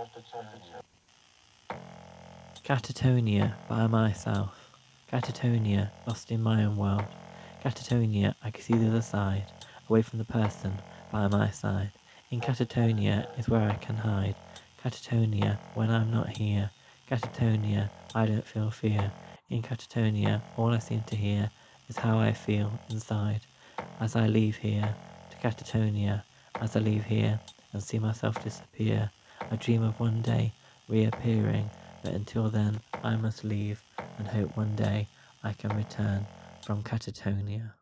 Catatonia, by myself. Catatonia, lost in my own world. Catatonia, I can see the other side, away from the person by my side. In Catatonia is where I can hide. Catatonia, when I'm not here. Catatonia, I don't feel fear. In Catatonia, all I seem to hear is how I feel inside. As I leave here to Catatonia, as I leave here and see myself disappear, I dream of one day reappearing, but until then I must leave and hope one day I can return from Catatonia.